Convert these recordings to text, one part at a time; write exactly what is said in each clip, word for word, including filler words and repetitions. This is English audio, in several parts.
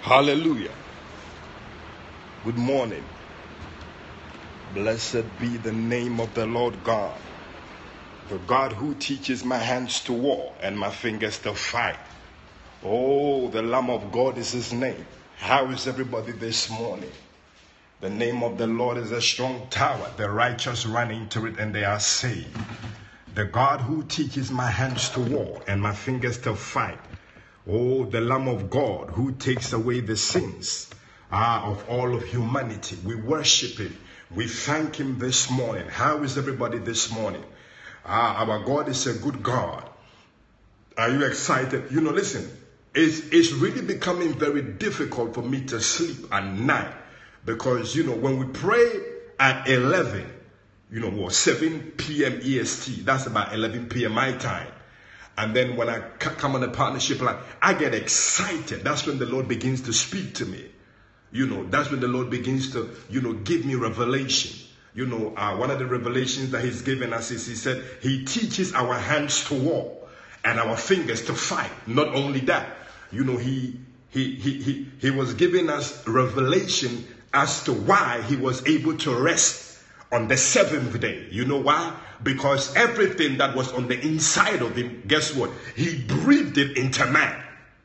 Hallelujah. Good morning. Blessed be the name of the Lord God, the God who teaches my hands to war and my fingers to fight. Oh, the Lamb of God is his name. How is everybody this morning? The name of the Lord is a strong tower. The righteous run into it and they are saved. The God who teaches my hands to war and my fingers to fight. Oh, the Lamb of God who takes away the sins ah, of all of humanity. We worship him. We thank him this morning. How is everybody this morning? Ah, our God is a good God. Are you excited? You know, listen, it's, it's really becoming very difficult for me to sleep at night because, you know, when we pray at eleven, you know, well, seven p.m. E S T, that's about eleven p.m. my time. And then when I come on a partnership line, I get excited. That's when the Lord begins to speak to me. You know, that's when the Lord begins to, you know, give me revelation. You know, uh, one of the revelations that he's given us is he said he teaches our hands to war and our fingers to fight. Not only that, you know, he, he, he, he, he was giving us revelation as to why he was able to rest on the seventh day. You know why? Because everything that was on the inside of him, guess what? He breathed it into man.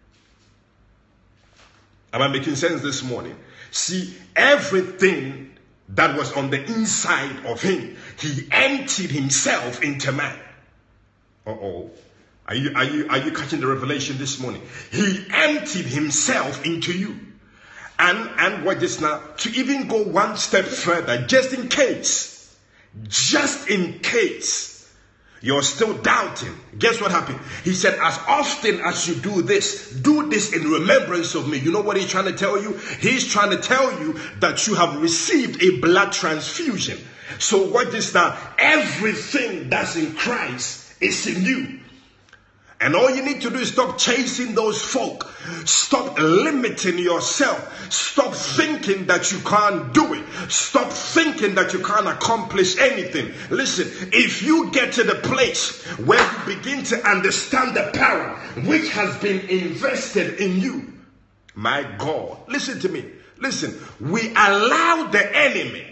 Am I making sense this morning? See, everything that was on the inside of him, he emptied himself into man. Uh-oh. Are you, are you, are you catching the revelation this morning? He emptied himself into you. And, and what is now, to even go one step further, just in case, just in case you're still doubting, guess what happened? He said, as often as you do this, do this in remembrance of me. You know what he's trying to tell you? He's trying to tell you that you have received a blood transfusion. So what is that? Everything that's in Christ is in you. And all you need to do is stop chasing those folk. Stop limiting yourself. Stop thinking that you can't do it. Stop thinking that you can't accomplish anything. Listen, if you get to the place where you begin to understand the power which has been invested in you, my God, listen to me. Listen, we allow the enemy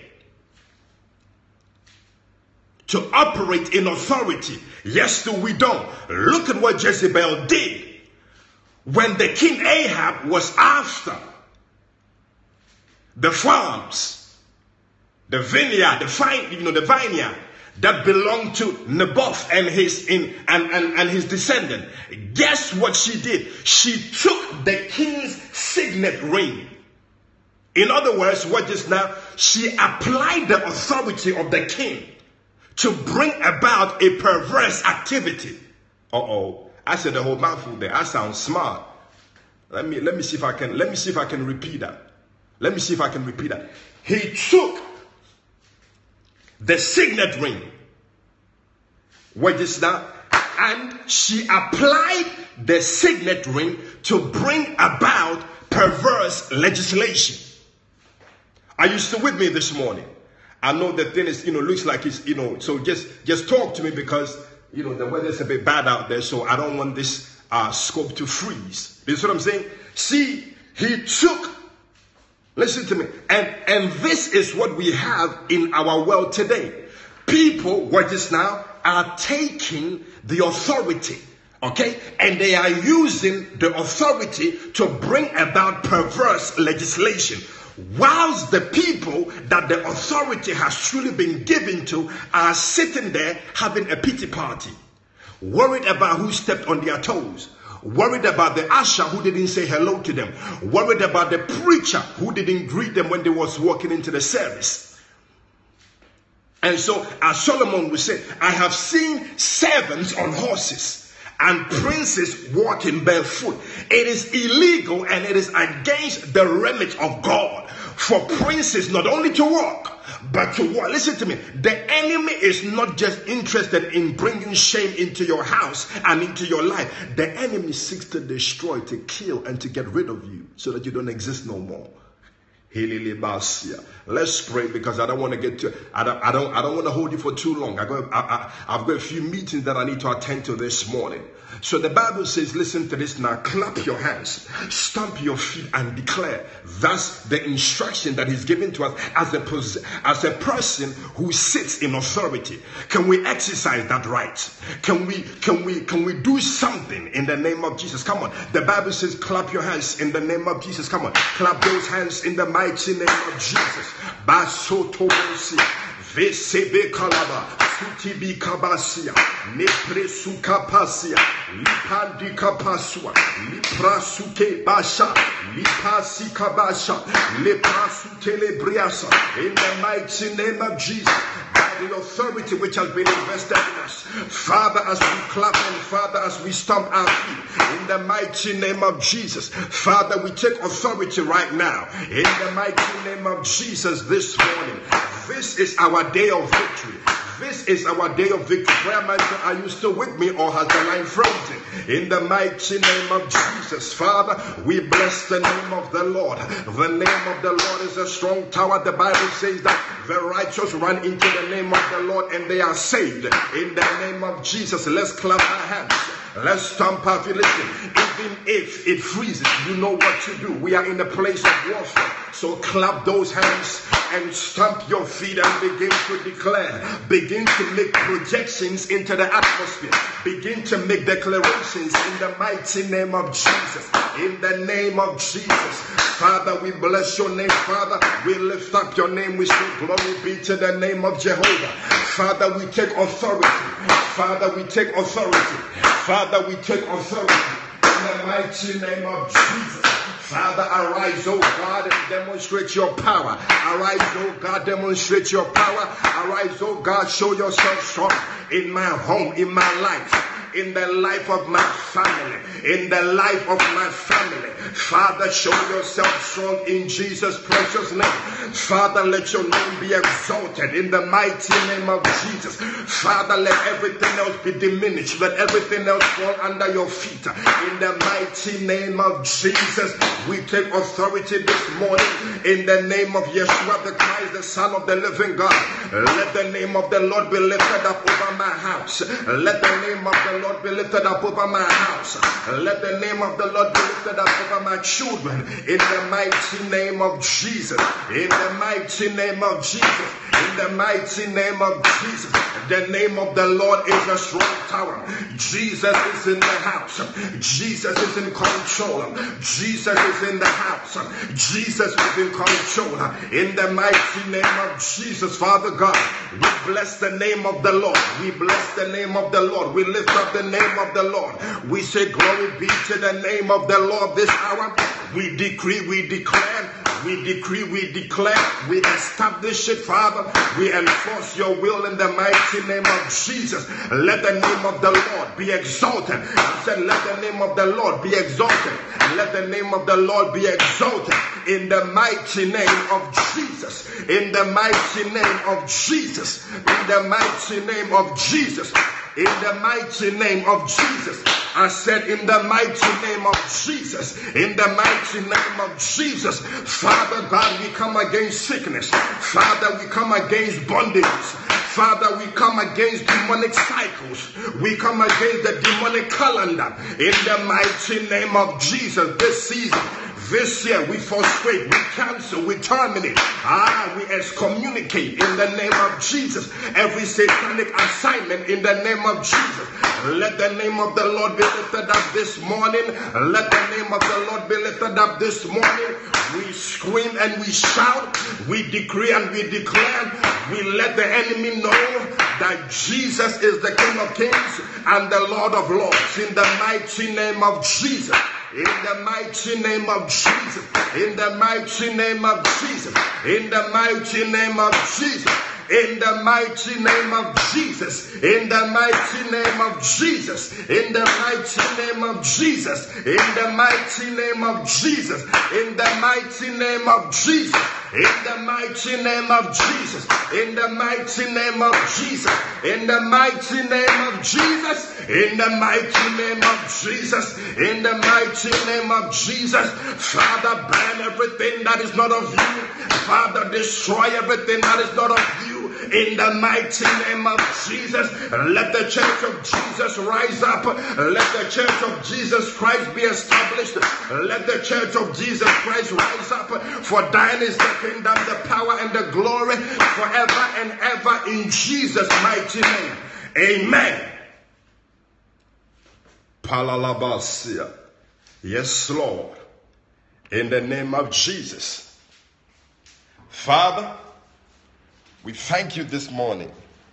to operate in authority. Yes, do we don't. Look at what Jezebel did when the king Ahab was after the farms, the vineyard, the vine, you know, the vineyard that belonged to Naboth and his in and, and, and his descendant. Guess what she did? She took the king's signet ring. In other words, what is now? She applied the authority of the king to bring about a perverse activity. Uh-oh. I said the whole mouthful there. I sound smart. Let me let me see if I can let me see if I can repeat that. Let me see if I can repeat that. He took the signet ring, what is that? And she applied the signet ring to bring about perverse legislation. Are you still with me this morning? I know the thing is, you know, looks like it's, you know, so just, just talk to me because, you know, the weather's a bit bad out there. So I don't want this uh, scope to freeze. This is what I'm saying. See, he took, listen to me. And, and this is what we have in our world today. People, what is now, are taking the authority, okay? And they are using the authority to bring about perverse legislation. Whilst the people that the authority has truly been given to are sitting there having a pity party, worried about who stepped on their toes, worried about the usher who didn't say hello to them, worried about the preacher who didn't greet them when they was walking into the service. And so, as Solomon would say, I have seen servants on horses and princes walking barefoot. It is illegal and it is against the remit of God for princes not only to walk, but to walk. Listen to me. The enemy is not just interested in bringing shame into your house and into your life. The enemy seeks to destroy, to kill, and to get rid of you so that you don't exist no more. Let's pray, because I don't want to get to. I don't. I don't. I don't want to hold you for too long. I got. I, I, I've got a few meetings that I need to attend to this morning. So the Bible says, listen to this now. Clap your hands, stamp your feet, and declare. That's the instruction that He's given to us as a as a person who sits in authority. Can we exercise that right? Can we? Can we? Can we do something in the name of Jesus? Come on. The Bible says, clap your hands in the name of Jesus. Come on. Clap those hands in the mighty name of Jesus. Basotobosia, Vesebe Kalaba, Sutibi Kabasia, Nepresu Kapasia, Lipandi Kapasua, Liprasuke Basha, Lipasi Kabasha, Leprasu Telebriasa, in the mighty name of Jesus. The authority which has been invested in us, Father, as we clap and Father, as we stomp our feet, in the mighty name of Jesus, Father, we take authority right now, in the mighty name of Jesus this morning. This is our day of victory. This is our day of victory. Prayer Master, are you still with me, or has the line frozen? In the mighty name of Jesus, Father, we bless the name of the Lord. The name of the Lord is a strong tower. The Bible says that the righteous run into the name of the Lord and they are saved. In the name of Jesus, let's clap our hands. Let's stomp our feet. Listen, even if it freezes, you know what to do. We are in a place of warfare. So clap those hands and stomp your feet and begin to declare. Begin to make projections into the atmosphere. Begin to make declarations in the mighty name of Jesus. In the name of Jesus. Father, we bless your name. Father, we lift up your name. We say glory be to the name of Jehovah. Father, we take authority. Father, we take authority. Father, we take authority in the mighty name of Jesus. Father, arise, oh God, and demonstrate your power. Arise, oh God, demonstrate your power. Arise, oh God, show yourself strong in my home, in my life, in the life of my family, in the life of my family. Father, show yourself strong in Jesus' precious name. Father, let your name be exalted in the mighty name of Jesus. Father, let everything else be diminished. Let everything else fall under your feet. In the mighty name of Jesus, we take authority this morning in the name of Yeshua the Christ, the Son of the living God. Let the name of the Lord be lifted up over my house. Let the name of the Lord be lifted up over my house. Let the name of the Lord be lifted up over my children. In the mighty name of Jesus. In the mighty name of Jesus. In the mighty name of Jesus. The name of the Lord is a strong tower. Jesus is in the house. Jesus is in control. Jesus is in the house. Jesus is in control. In the mighty name of Jesus, Father God, we bless the name of the Lord. We bless the name of the Lord. We lift up the name of the Lord. We say glory be to the name of the Lord this hour. We decree, we declare, we decree, we declare, we establish it, Father. We enforce your will in the mighty name of Jesus. Let the name of the Lord be exalted. I said, let the name of the Lord be exalted. Let the name of the Lord be exalted in the mighty name of Jesus. In the mighty name of Jesus. In the mighty name of Jesus. In the mighty name of Jesus. I said, in the mighty name of Jesus. In the mighty name of Jesus. Father God, we come against sickness. Father, we come against bondages. Father, we come against demonic cycles. We come against the demonic calendar. In the mighty name of Jesus, this season, this year, we frustrate, we cancel, we terminate, ah, we excommunicate in the name of Jesus every satanic assignment in the name of Jesus. Let the name of the Lord be lifted up this morning. Let the name of the Lord be lifted up this morning. We scream and we shout, we decree and we declare, we let the enemy know that Jesus is the King of Kings and the Lord of Lords in the mighty name of Jesus. In the mighty name of Jesus. In the mighty name of Jesus. In the mighty name of Jesus. In the mighty name of Jesus. In the mighty name of Jesus. In the mighty name of Jesus. In the mighty name of Jesus. In the mighty name of Jesus. In the mighty name of Jesus. In the mighty name of Jesus. In the mighty name of Jesus. In the mighty name of Jesus. In the mighty name of Jesus. Father, burn everything that is not of you. Father, destroy everything that is not of you. In the mighty name of Jesus, let the church of Jesus rise up. Let the church of Jesus Christ be established. Let the church of Jesus Christ rise up. For thine is the kingdom, the power, and the glory forever and ever, in Jesus' mighty name. Amen. Palalabasia. Yes, Lord. In the name of Jesus. Father, we thank you this morning,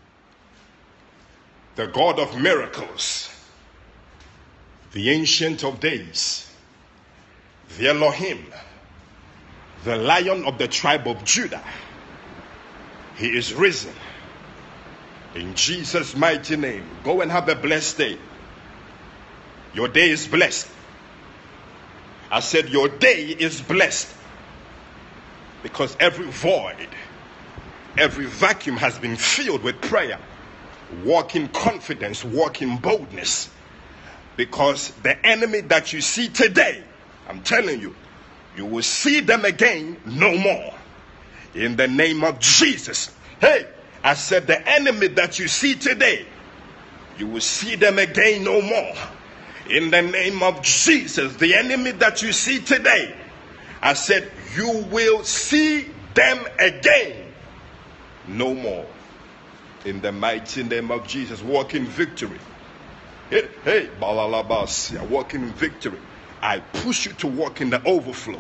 the God of miracles, the Ancient of Days, the Elohim, the Lion of the tribe of Judah. He is risen. In Jesus' mighty name, go and have a blessed day. Your day is blessed. I said your day is blessed, because every void, every vacuum has been filled with prayer. Walk in confidence, walk in boldness. Because the enemy that you see today, I'm telling you, you will see them again no more. In the name of Jesus. Hey, I said the enemy that you see today, you will see them again no more. In the name of Jesus. The enemy that you see today, I said you will see them again no more. In the mighty name of Jesus. Walk in victory. Hey, hey, Balalabasia, walk in victory. I push you to walk in the overflow.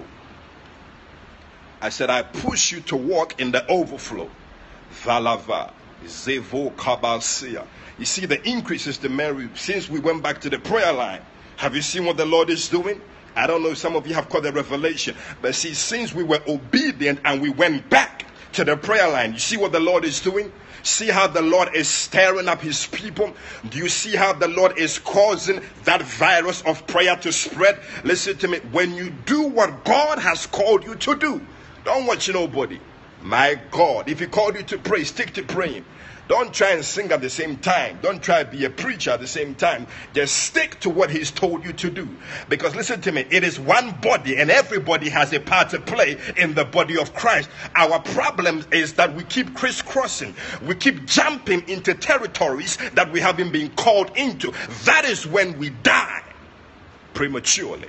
I said I push you to walk in the overflow. Valava, Zevo Kabasia. You see, the increase is the Mary. Since we went back to the prayer line, have you seen what the Lord is doing? I don't know if some of you have caught the revelation, but see, since we were obedient and we went back to the prayer line, you see what the Lord is doing? See how the Lord is stirring up his people? Do you see how the Lord is causing that virus of prayer to spread? Listen to me. When you do what God has called you to do, don't watch nobody. My God, if he called you to pray, stick to praying. Don't try and sing at the same time. Don't try to be a preacher at the same time. Just stick to what he's told you to do. Because listen to me, it is one body and everybody has a part to play in the body of Christ. Our problem is that we keep crisscrossing. We keep jumping into territories that we haven't been called into. That is when we die prematurely.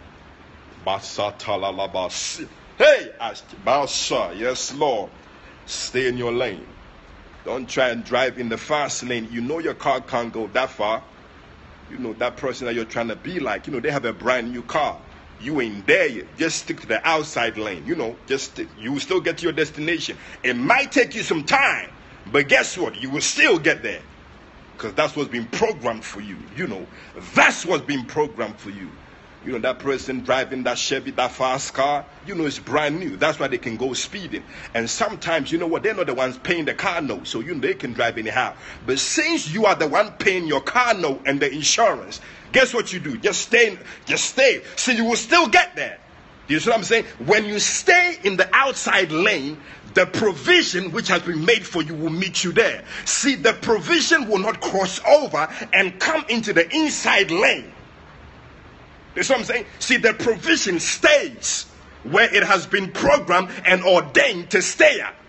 Hey, Basa, yes, Lord. Stay in your lane. Don't try and drive in the fast lane. You know your car can't go that far. You know that person that you're trying to be like. You know, they have a brand new car. You ain't there yet. Just stick to the outside lane. You know, just stick. You will still get to your destination. It might take you some time, but guess what? You will still get there. Because that's what's been programmed for you. You know, that's what's been programmed for you. You know, that person driving that Chevy, that fast car, you know, it's brand new. That's why they can go speeding. And sometimes, you know what, they're not the ones paying the car note, so you know they can drive anyhow. But since you are the one paying your car note and the insurance, guess what you do? Just stay, just stay. So you will still get there. Do you see what I'm saying? When you stay in the outside lane, the provision which has been made for you will meet you there. See, the provision will not cross over and come into the inside lane. That's what I'm saying. See, the provision stays where it has been programmed and ordained to stay at.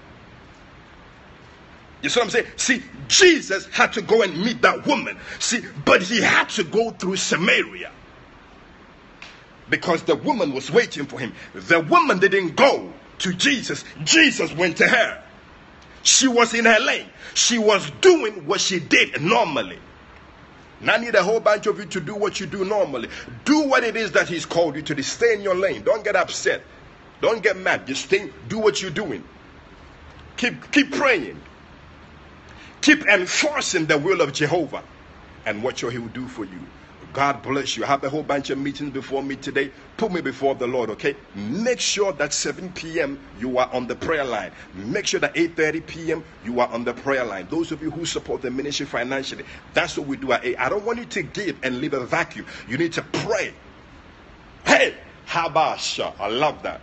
You see what I'm saying? See, Jesus had to go and meet that woman. See, but he had to go through Samaria. Because the woman was waiting for him. The woman didn't go to Jesus. Jesus went to her. She was in her lane. She was doing what she did normally. Now I need a whole bunch of you to do what you do normally. Do what it is that he's called you to do. Stay in your lane. Don't get upset. Don't get mad. Just stay. Do what you're doing. Keep, keep praying. Keep enforcing the will of Jehovah. And watch what he will do for you. God bless you. I have a whole bunch of meetings before me today. Put me before the Lord, okay? Make sure that seven p.m. you are on the prayer line. Make sure that eight thirty p.m. you are on the prayer line. Those of you who support the ministry financially, that's what we do at eight. I don't want you to give and leave a vacuum. You need to pray. Hey, Habasha. I love that.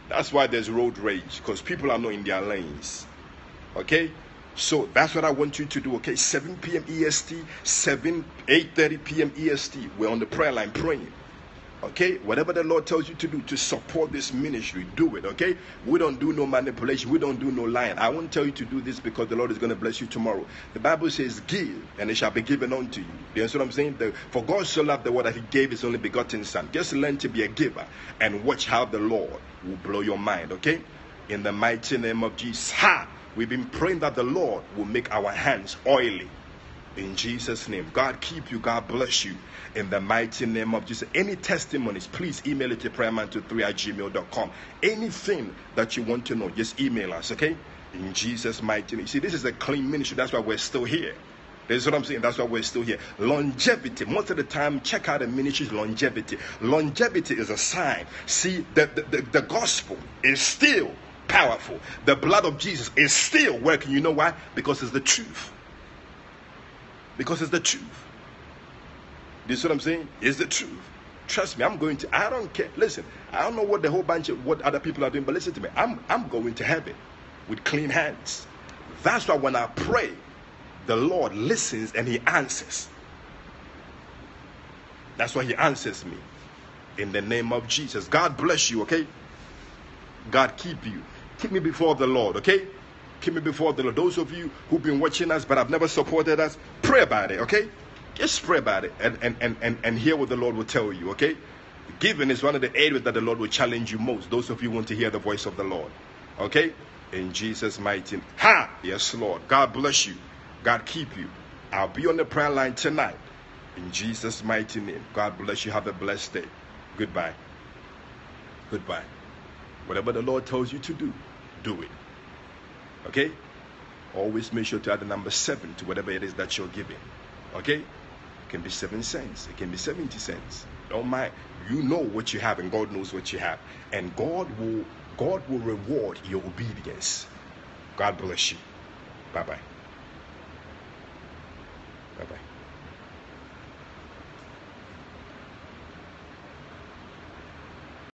That's why there's road rage, because people are not in their lanes. Okay? So that's what I want you to do. Okay? seven p.m. E S T, seven, eight thirty p.m. E S T. We're on the prayer line praying. Okay? Whatever the Lord tells you to do to support this ministry, do it. Okay? We don't do no manipulation. We don't do no lying. I won't tell you to do this because the Lord is going to bless you tomorrow. The Bible says, give, and it shall be given unto you. Do you understand what I'm saying? The, for God so loved the world that he gave his only begotten son. Just learn to be a giver and watch how the Lord will blow your mind. Okay? In the mighty name of Jesus. Ha! We've been praying that the Lord will make our hands oily. In Jesus' name. God keep you. God bless you. In the mighty name of Jesus. Any testimonies, please email it to prayerman two three at gmail dot com. Anything that you want to know, just email us, okay? In Jesus' mighty name. See, this is a clean ministry. That's why we're still here. That's what I'm saying. That's why we're still here. Longevity. Most of the time, check out the ministry's longevity. Longevity is a sign. See, the, the, the, the gospel is still powerful. The blood of Jesus is still working. You know why? Because it's the truth. Because it's the truth. This is what I'm saying? It's the truth. Trust me, I'm going to, I don't care. Listen, I don't know what the whole bunch of, what other people are doing, but listen to me. I'm, I'm going to heaven with clean hands. That's why when I pray, the Lord listens and he answers. That's why he answers me. In the name of Jesus. God bless you, okay? God keep you. Keep me before the Lord, okay? Keep me before the Lord. Those of you who've been watching us but have never supported us, pray about it, okay? Just pray about it and, and, and, and, and hear what the Lord will tell you, okay? Giving is one of the areas that the Lord will challenge you most. Those of you who want to hear the voice of the Lord, okay? In Jesus' mighty name. Ha! Yes, Lord. God bless you. God keep you. I'll be on the prayer line tonight. In Jesus' mighty name. God bless you. Have a blessed day. Goodbye. Goodbye. Whatever the Lord tells you to do, do it. Okay? Always make sure to add the number seven to whatever it is that you're giving. Okay? It can be seven cents. It can be seventy cents. Don't mind. You know what you have and God knows what you have. And God will, God will reward your obedience. God bless you. Bye-bye. Bye-bye.